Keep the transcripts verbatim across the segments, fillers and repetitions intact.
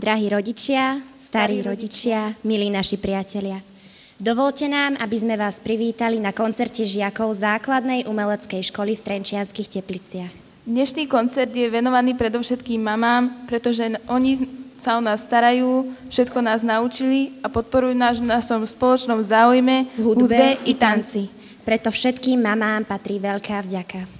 Drahí rodičia, starí rodičia, milí naši priatelia. Dovolte nám, aby sme vás privítali na koncerte žiakov základnej umeleckej školy v Trenčianskych Tepliciach. Dnešný koncert je venovaný predovšetkým mamám, pretože oni sa o nás starajú, všetko nás naučili a podporujú nás v našom spoločnom záujme, v hudbe, hudbe i tanci. Preto všetkým mamám patrí veľká vďaka.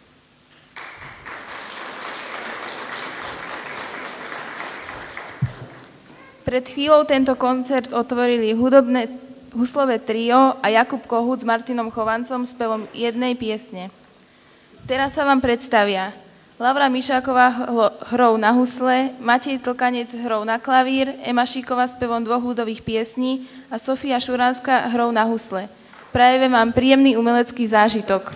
Pred chvíľou tento koncert otvorili hudobné huslové trio a Jakub Kohut s Martinom Chovancom spevom jednej piesne. Teraz sa vám predstavia Laura Mišáková hrou na husle, Matej Tlkanec hrou na klavír, Ema Šíková spevom dvoch ľudových piesní a Sofia Šuránska hrou na husle. Prajeme vám príjemný umelecký zážitok.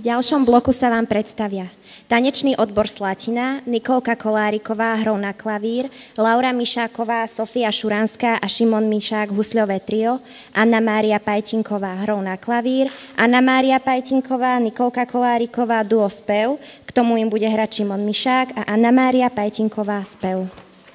ďalšom bloku sa vám predstavia tanečný odbor Slatina, Nikolka Koláriková hrou na klavír, Laura Mišáková, Sofia Šuranská a Šimon Mišák husľové trio, Anna Mária Pajtinková hrou na klavír, Anna Mária Pajtinková, Nikolka Koláriková duo spev, k tomu im bude hrať Šimon Mišák a Anna Mária Pajtinková spev.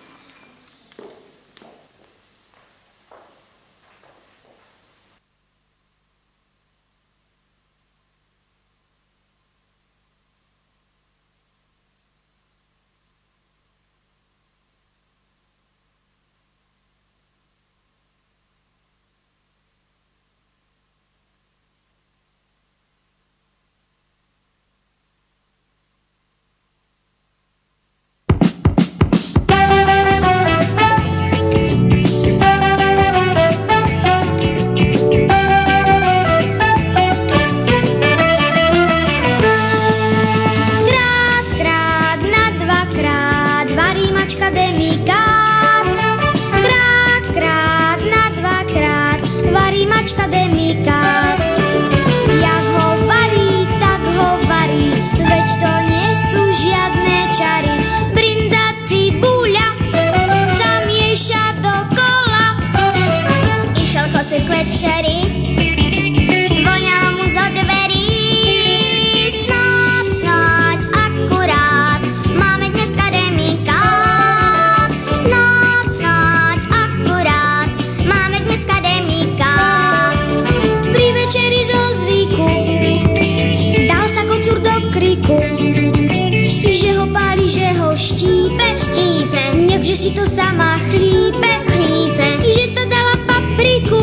Že si to sama chlípe, chlípe, že to dala papriku.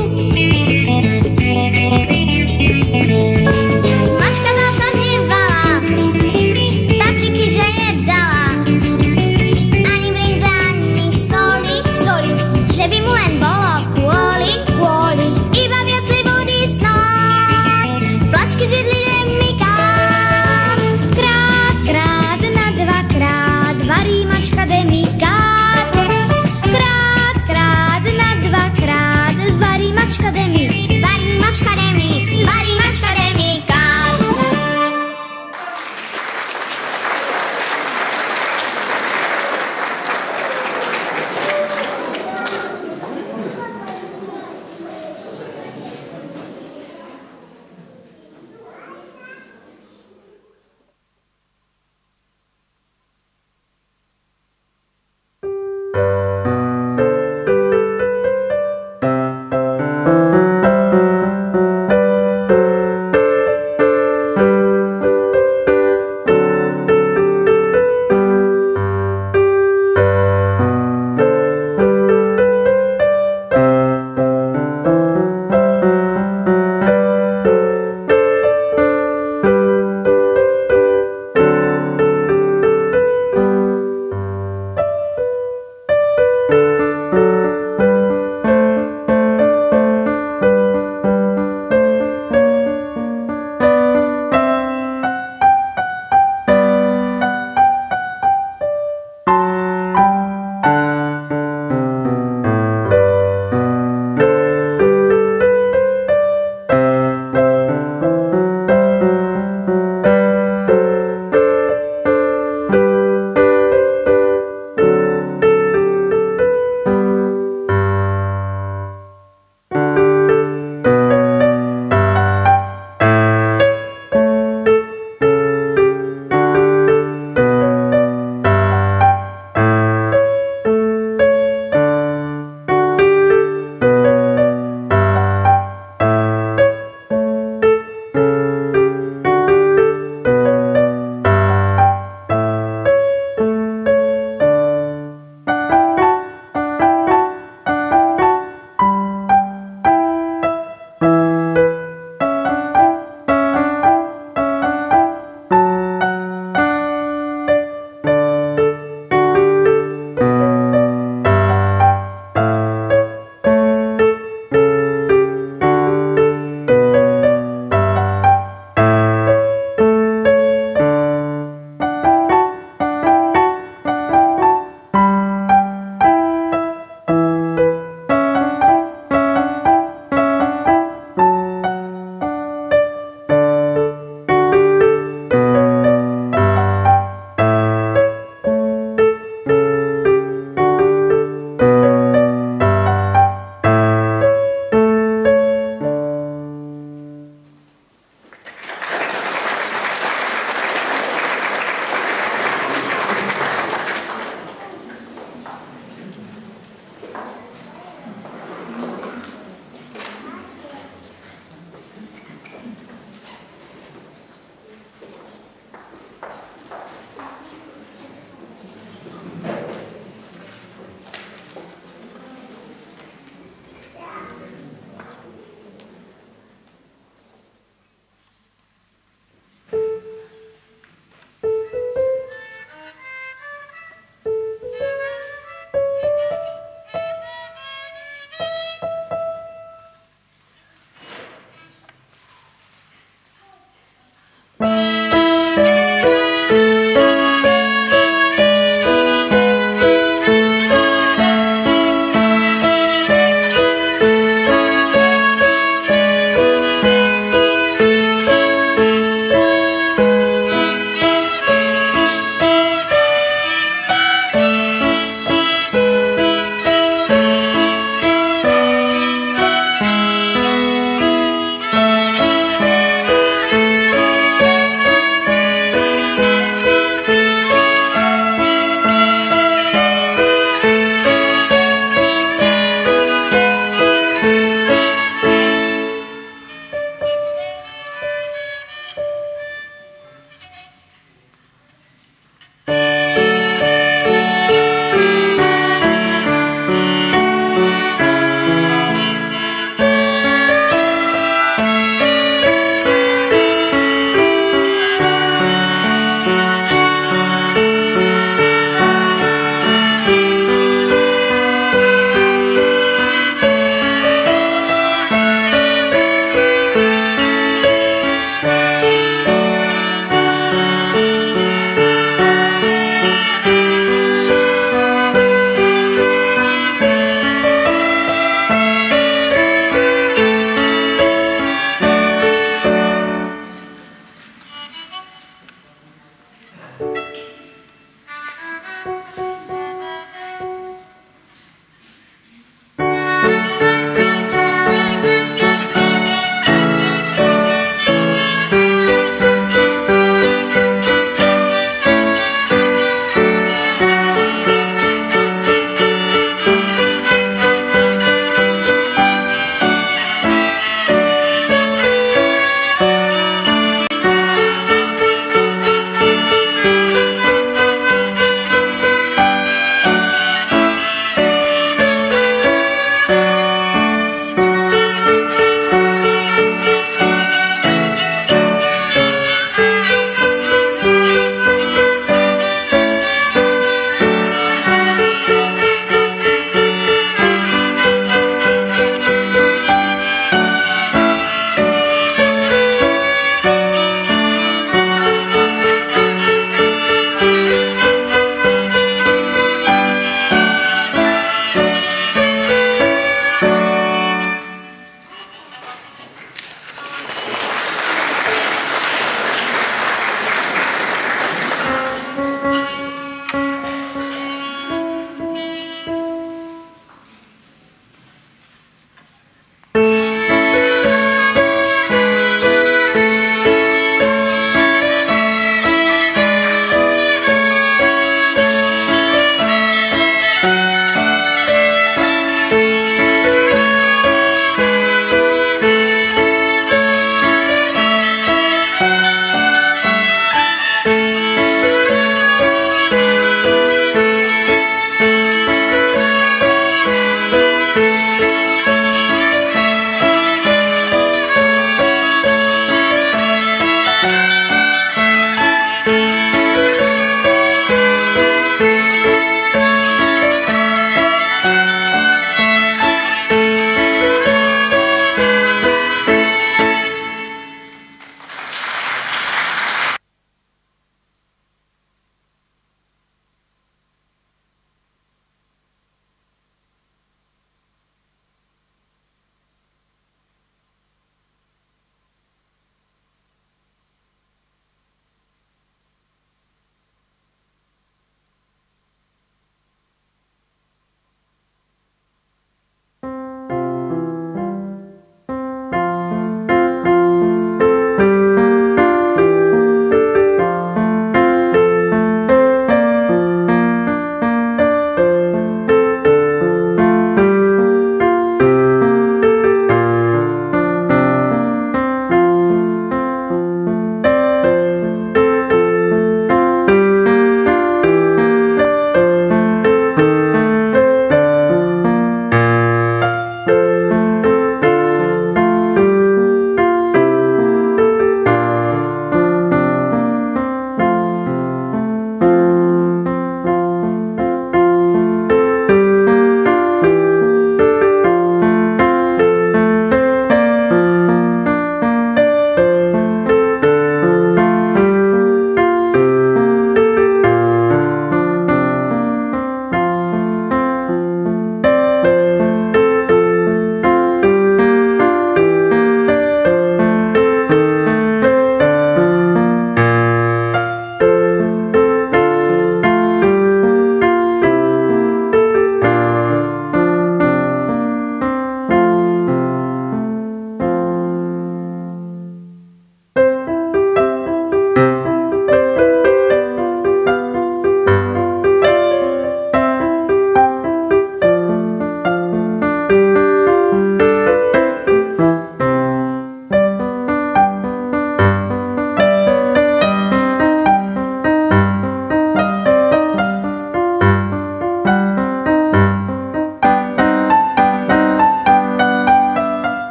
Mačka nás sa hnevala, papriky že nedala, ani brinza, ani soli, soli, že by mu len bolo kvôli, kvôli, iba viacej vody snáď, plačky zjedli demikát, krát, krát na dvakrát, varí mačka demikát. Krát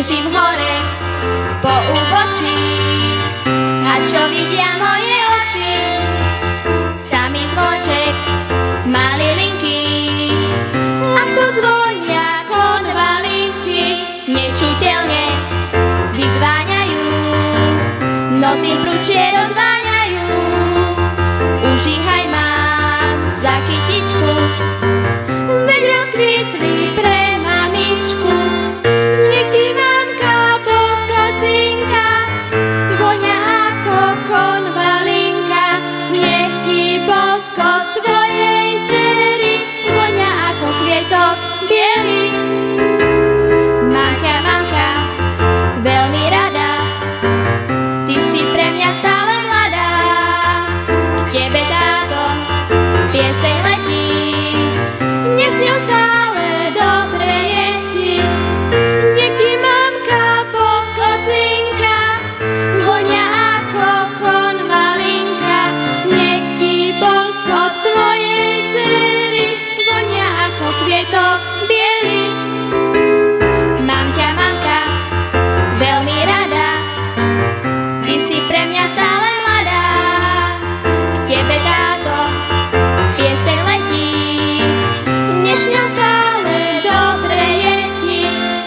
bežím hore po úbočí. A čo vidia moje oči? Samý zvonček, malý linky. A to zvonia konvalinky, nečuteľne vyzváňajú, noty prúčie rozváňajú. Užíhaj mám za kytičku, veď rozkvitli pre mamičku. Nech ti mamka poskocinka vonia ako konvalinka. Nech ti boskot tvojej dcery vonia ako kvietok biely. Mamka, mamka, veľmi rada, ty si pre mňa stále mladá. K tebe táto pieseň letí, nech s ňou stále dobre je ti. Nech ti mamka poskocinka vonia ako konvalinka. Nech ti boskot tvojej dcery vonia ako kvietok biely. Mamka, mamka, veľmi rada, ty si pre mňa stále mladá. K tebe táto pieseň letí, nech s ňou stále dobre je ti.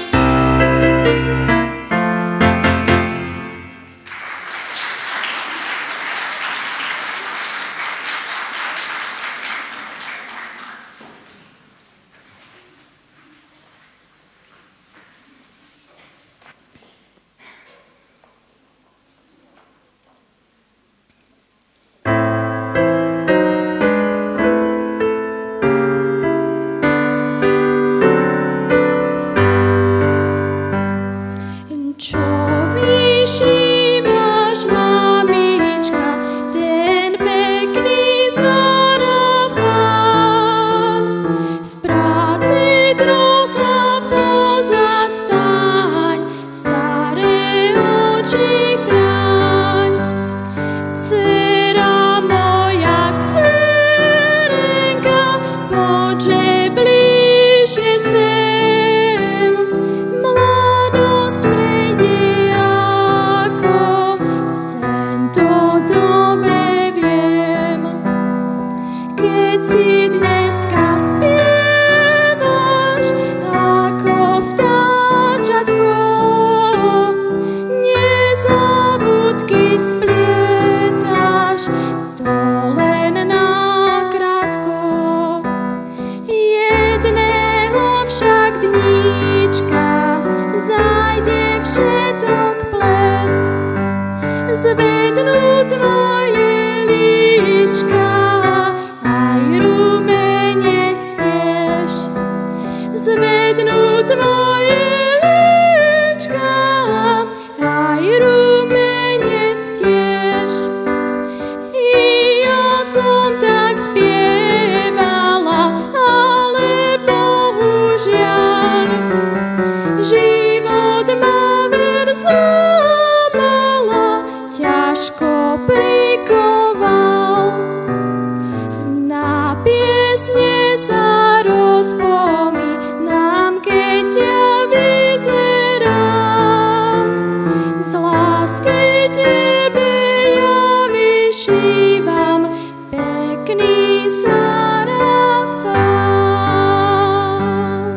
Čo vyšívaš, mamička, ten pekný sarafán? V práci trocha pozastaň, staré oči chráň. Dcera moja, dcerenka, poďže bližšie sem. Mladosť prejde ako sen, to dobre viem. Keď si dneska spievaš ako vtáčatko, nezabudky splietaš, to len nakrátko. Jedného však dníčka zajde všetok ples, zvednú tvoje líčka aj rumenec tiež. Zvednú tvoje líčka aj rumenec tiež. I ja som tak spievala, ale bohužiaľ život ma ver zlamala, ťažko prikoval. Na piesne sa rozpomínam, keď ťa vyzerám. Z lásky tebe ja vyšívam pekný sarafán.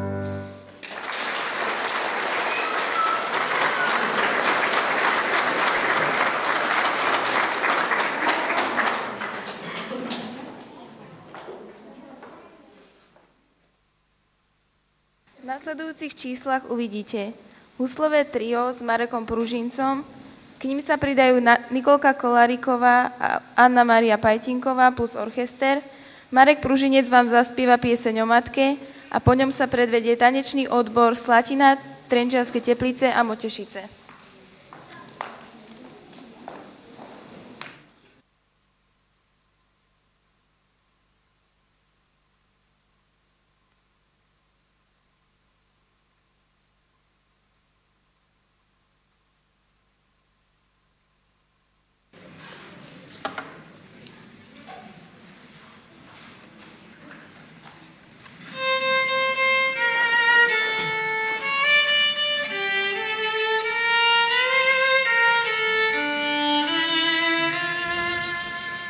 V nasledujúcich číslach uvidíte huslové trio s Marekom Pružincom, k ním sa pridajú Na- Nikolka Koláriková a Anna Mária Pajtinková plus orchester. Marek Pružinec vám zaspieva pieseň o matke a po ňom sa predvedie tanečný odbor Slatina, Trenčianske Teplice a Motešice.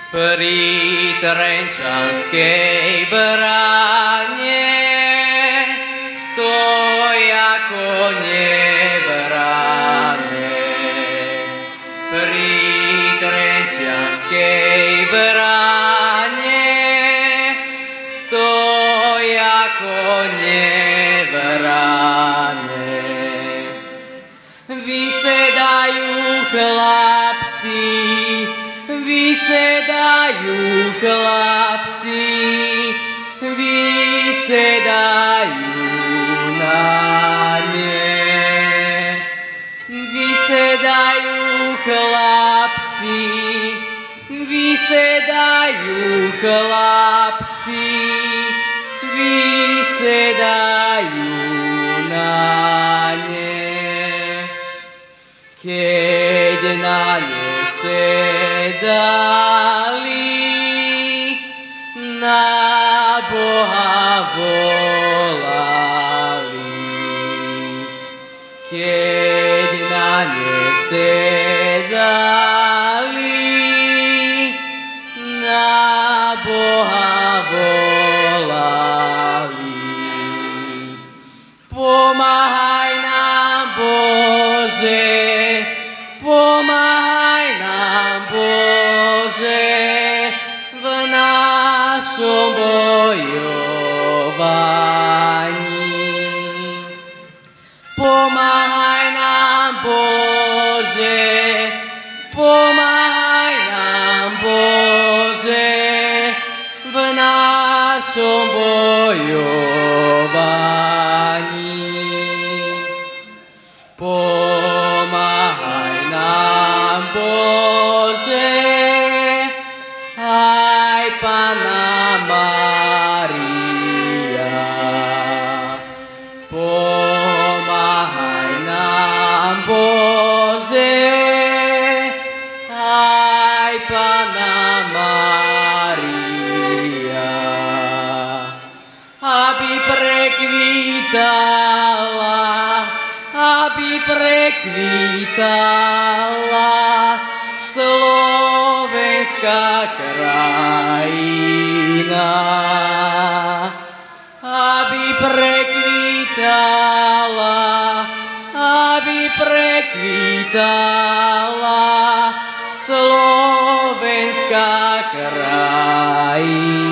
pri Trenčanskej bráne stoj ako nevrane. Pri Trenčianskej bráne stoj ako nevrane. Vysedajú chlapci, vysedajú chlapci, vysedajú na ne. Vysedajú chlapci, vysedajú chlapci, vysedajú na ne. Keď na ne sedali, na Boha volali. Keď na ne sedali, na Boha volali. Pomáhaj nám, Bože, pomáhaj nám, Bože, v našom bojovaní. Pomáhaj nám, Bože, pomáhaj nám, Bože, v našom bojovaní. Pomáhaj nám, Bože, aj Panna Mária. Pomáhaj nám, Bože, aj Panna Mária. Aby prekvítala, aby prekvítala slovenská krajina. Aby prekvítala, aby prekvítala slovenská krajina.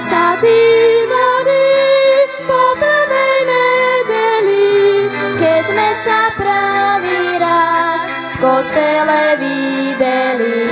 sa tí vody po prvej nedeli, keď sme sa prvý raz v kostele videli.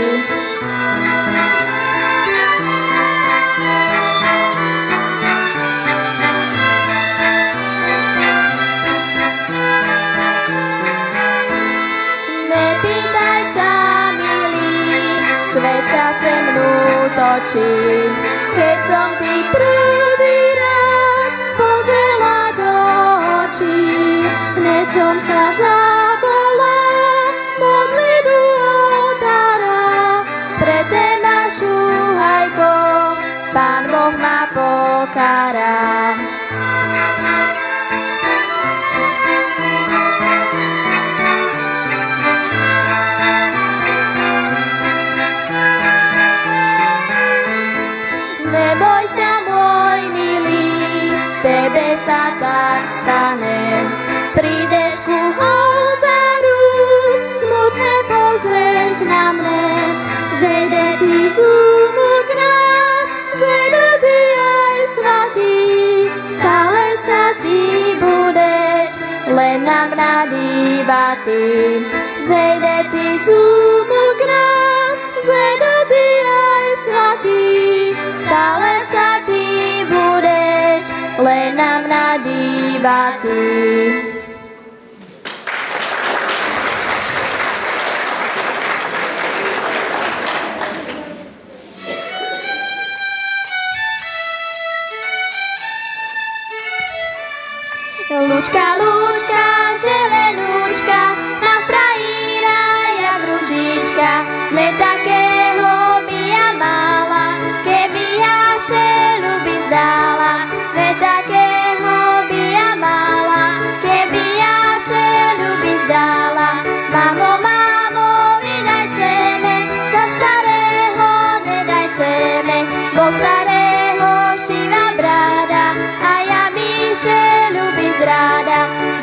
Nepýtaj sa, milý, svet sa se mnou točí. Keď som ty prvý raz pozrela do očí, hneď som sa zabola modliť u oltára. Pre teba, šuhajko, Pán Boh ma pokára. Neboj sa, môj milý, tebe sa tak stane. Prídeš ku oltáru, smutne pozrieš na mne. Zejde ty zúmok nás, zejde ty aj svatý. Stále sa ty budeš len nám nadývati. Zejde ty zúmok nás, zejde ty aj svatý. Stále sa ty budeš len nám nadývati. Lúčka, lúčka, zelenúčka, na frajíra jak ružička, ne takého by ja mala, keby ja šelu by zdala. Ne takého by ja mala, keby ja šelu by zdala. Mamo, mamo, vydajceme, za starého nedajceme, bo starého šíva brada, a ja mi šelu byť ráda.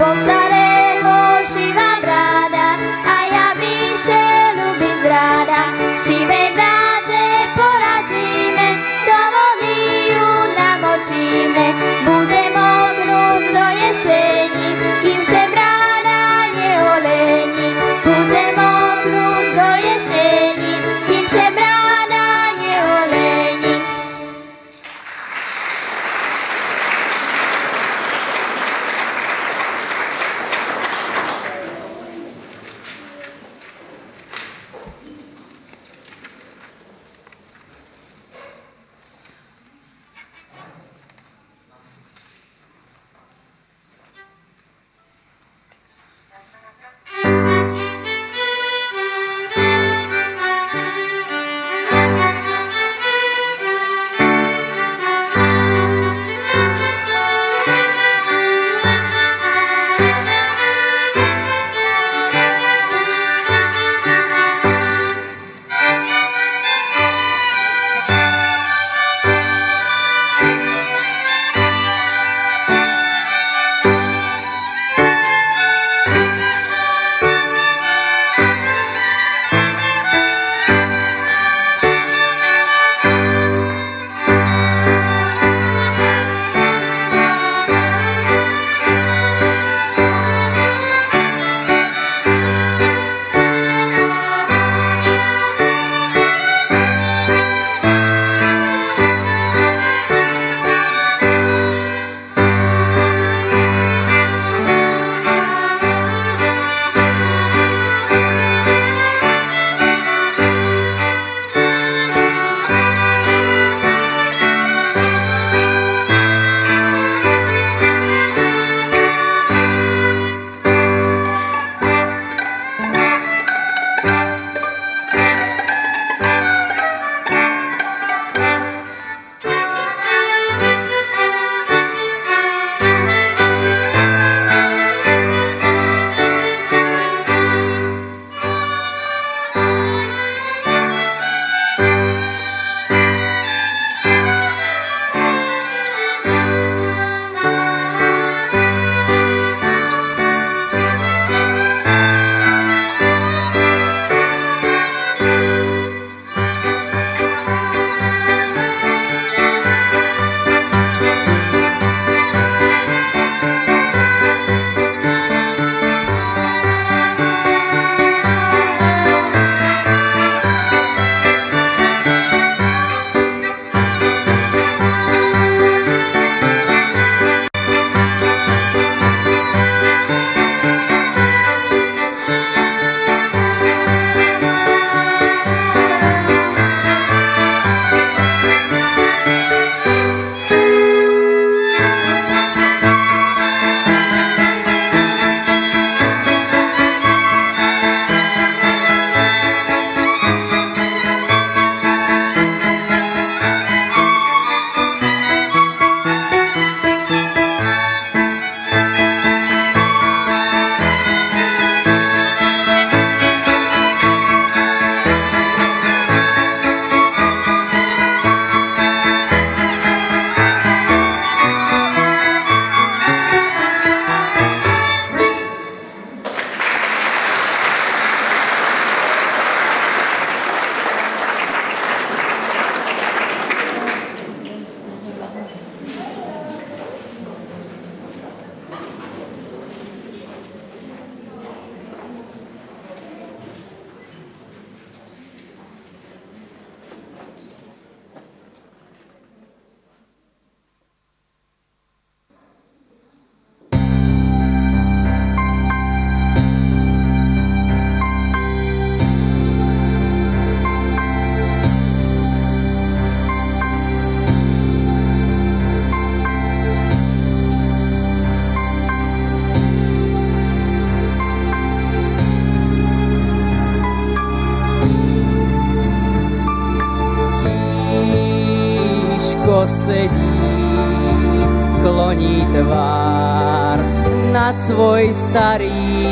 ticho sedí, kloní tvár nad svoj starý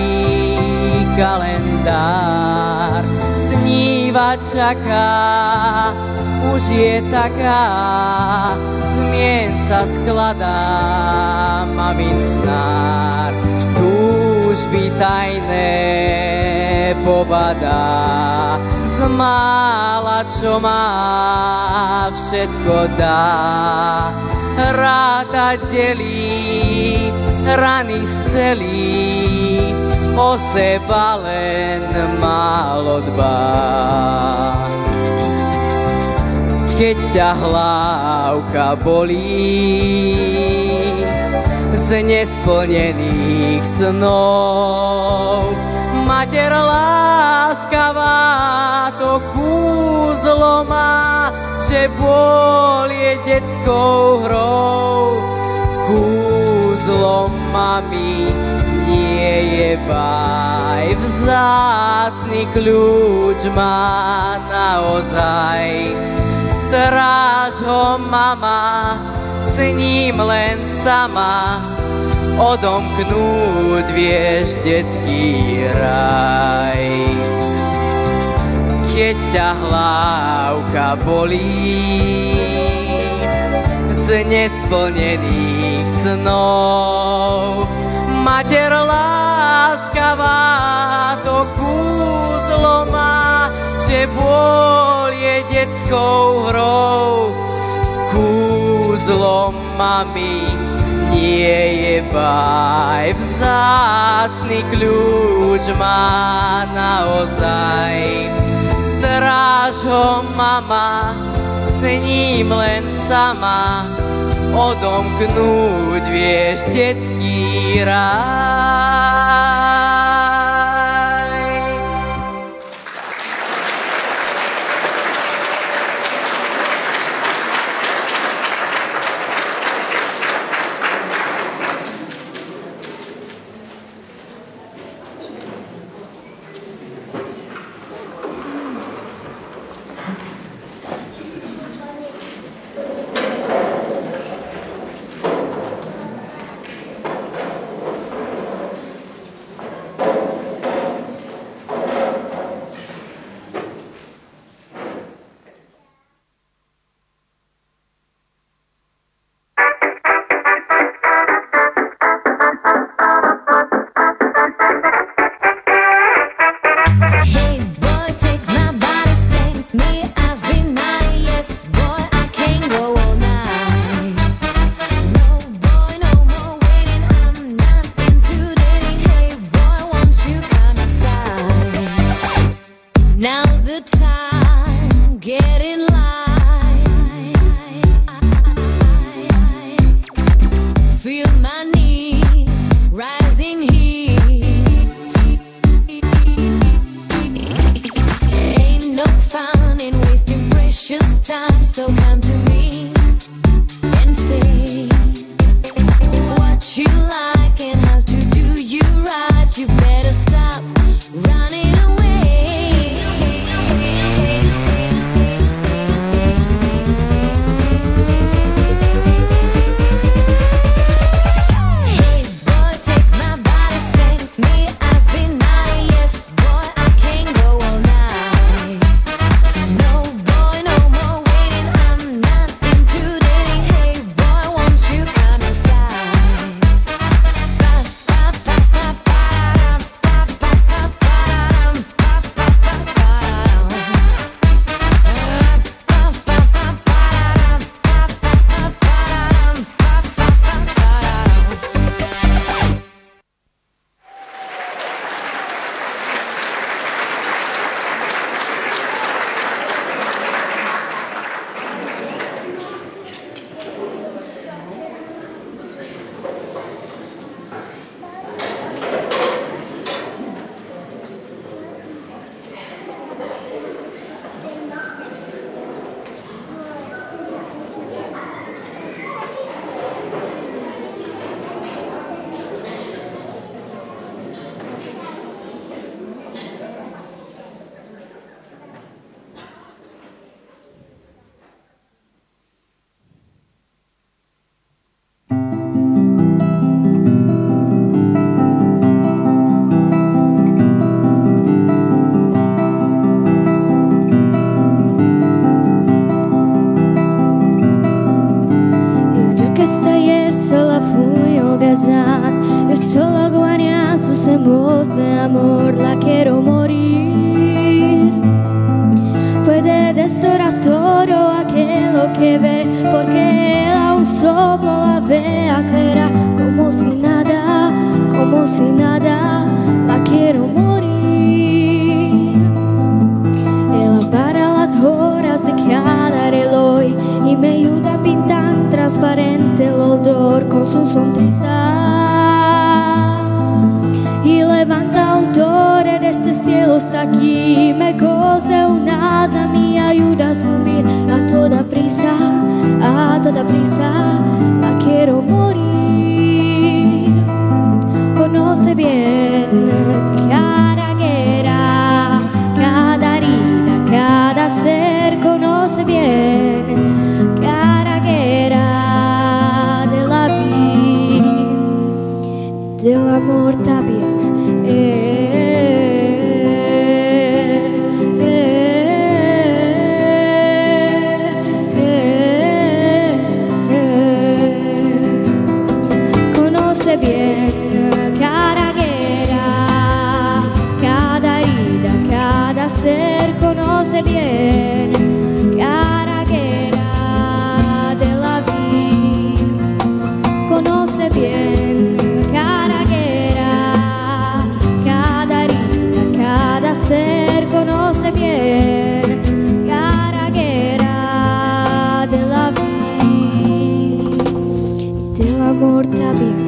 kalendár. Sníva, čaká, už je taká, zmien sa skladá mamin snár. Túžby tajné pobadá, z mála, čo má, všetko dá. Ráta delí, rany scelí, o seba len málo dbá. Keď ťa hlávka bolí z nesplnených snov, mater láskavá to kúzlo má, že bôľ je detskou hrou. Kúzlo mami nie je baj, vzácny kľúč má naozaj. Stráž ho, mama, s ním len sama, odomknúť vieš detský raj. Keď ťa hlávka bolí z nesplnených snov, mater láskavá to kúzlo má, že bôľ je detskou hrou. Kúzlo mami nie je baj, vzácny kľúč má naozaj. Stráž ho, mama, s ním len sama, odomknúť vieš detský raj. No, boy, no more waiting. I'm not que ve, porque Él a un soplo la ve aclara, como si nada, como si nada, la quiero morir. Él para las horas de cada reloj y me ayuda a pintar transparente el odor con su sonrisa. Y levanta un torre desde el cielo hasta aquí, me cose un asa, me ayuda a subir a toda prisa, a toda prisa, la quiero morir. Conoce bien cada guerra, cada herida, cada ser, conoce bien cada guerra de la vida, del amor también. Conoce bien cada guerra, cada herida, cada ser, conoce bien cada guerra de la vida, conoce bien cada guerra, cada herida, cada ser, conoce bien cada guerra de la vida, del amor también.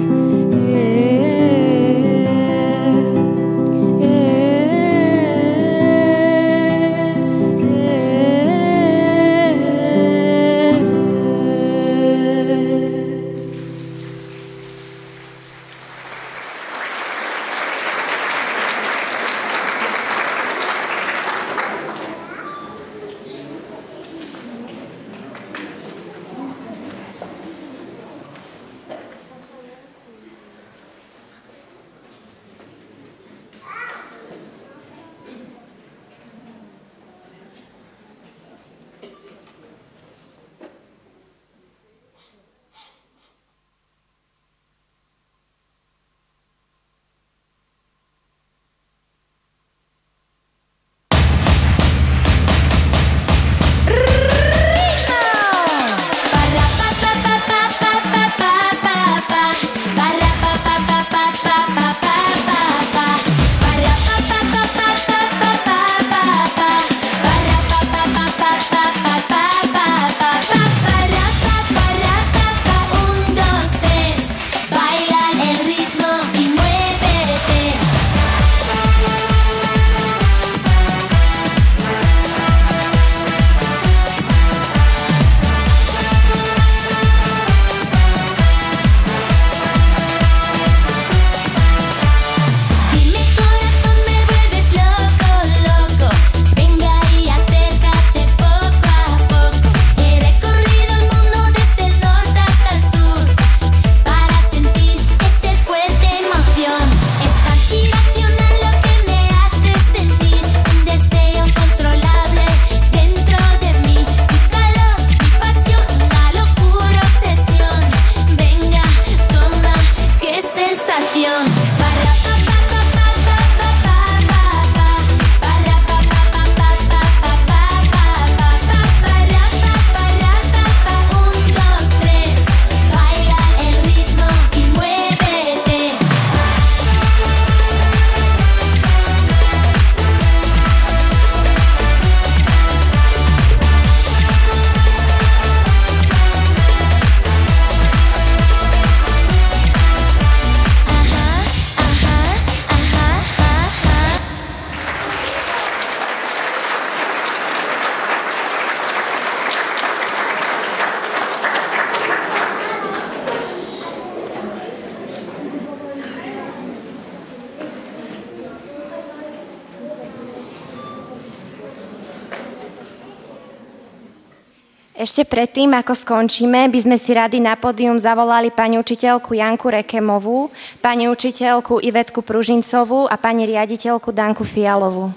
Ešte predtým, ako skončíme, by sme si radi na pódium zavolali pani učiteľku Janku Rekemovú, pani učiteľku Ivetku Pružincovú a pani riaditeľku Danku Fialovú.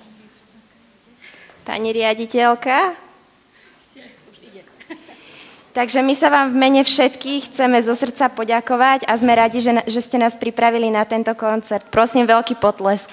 Pani riaditeľka? Takže my sa vám v mene všetkých chceme zo srdca poďakovať a sme radi, že, že ste nás pripravili na tento koncert. Prosím, veľký potlesk.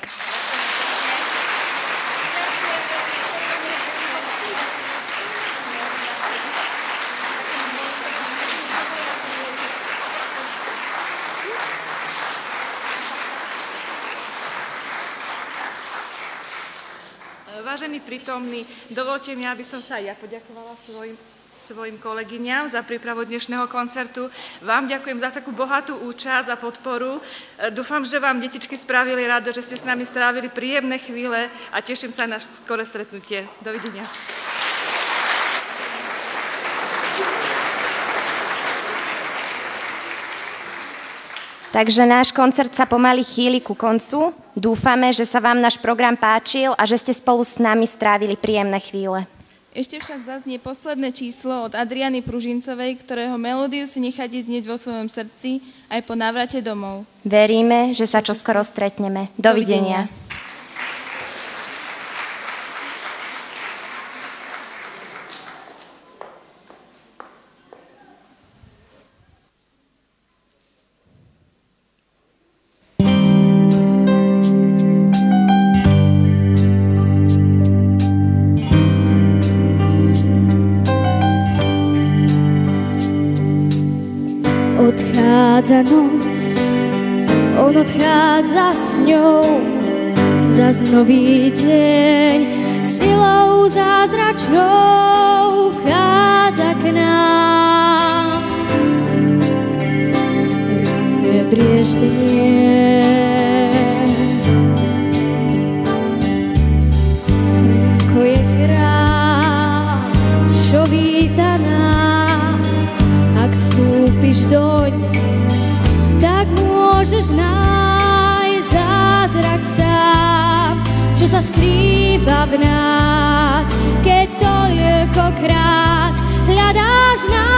Vážení prítomní, dovolte mi, aby som sa aj ja poďakovala svojim, svojim kolegyňam za prípravu dnešného koncertu. Vám ďakujem za takú bohatú účasť a podporu. Dúfam, že vám detičky spravili rado, že ste s nami strávili príjemné chvíle a teším sa na skoré stretnutie. Dovidenia. Takže náš koncert sa pomaly chýli ku koncu. Dúfame, že sa vám náš program páčil a že ste spolu s nami strávili príjemné chvíle. Ešte však zaznie posledné číslo od Adriany Pružincovej, ktorého melódiu si necháte znieť vo svojom srdci aj po návrate domov. Veríme, že sa čoskoro stretneme. Dovidenia. Odchádza noc, on odchádza s ňou, zas nový deň, silou zázračnou vchádza k nám. Ranné brieždenie, slnko je chrám, čo víta nás, ak vstúpiš doň, tak môžeš nájsť zázrak sám, čo sa skrýva v nás, keď toľkokrát hľadáš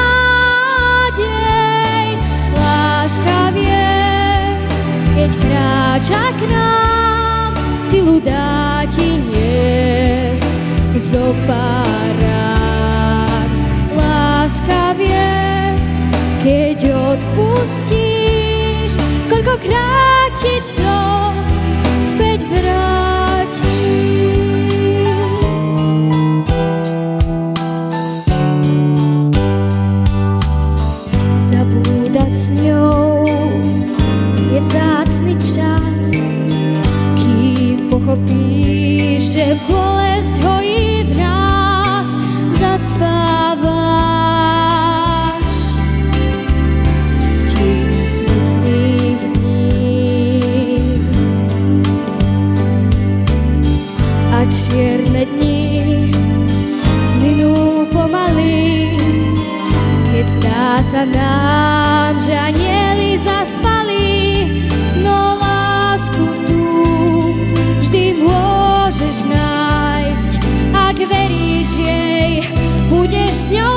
nádej. Láska vie, keď kráča k nám, silu dá ti niesť zo pár rán. Láska vie, keď odpustíš, koľkokrát ti to späť vráti. Zabúdať s ňou je vzácny čas, kým pochopíš, že bolesť hojí v nás, zaspávaš. Čierne dni plynú pomaly, keď zdá sa nám, že anjeli zaspali, no lásku tu vždy môžeš nájsť, ak veríš jej, budeš s ňou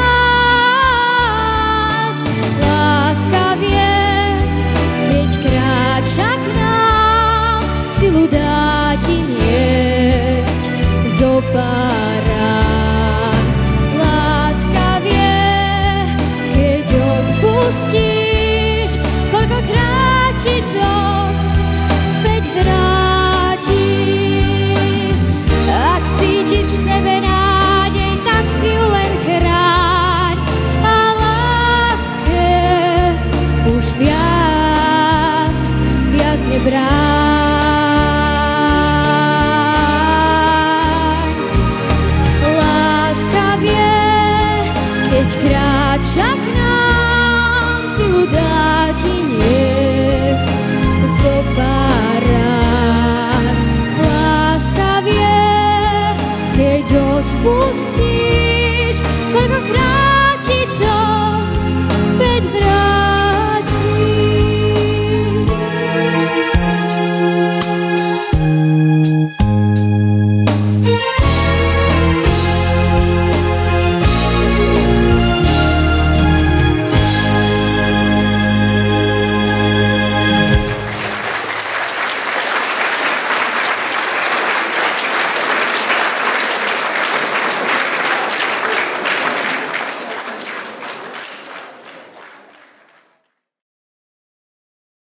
raz. Láska vie, keď kráča k nám, silu dá ti niesť zo pár rán. Láska vie, keď odpustíš, koľkokrát ti to späť vráti. Ak cítiš v sebe nádej, tak si ju len chráň a láske už viac, viac nebráň. Keď kráča k nám, silu dá ti niesť zo pár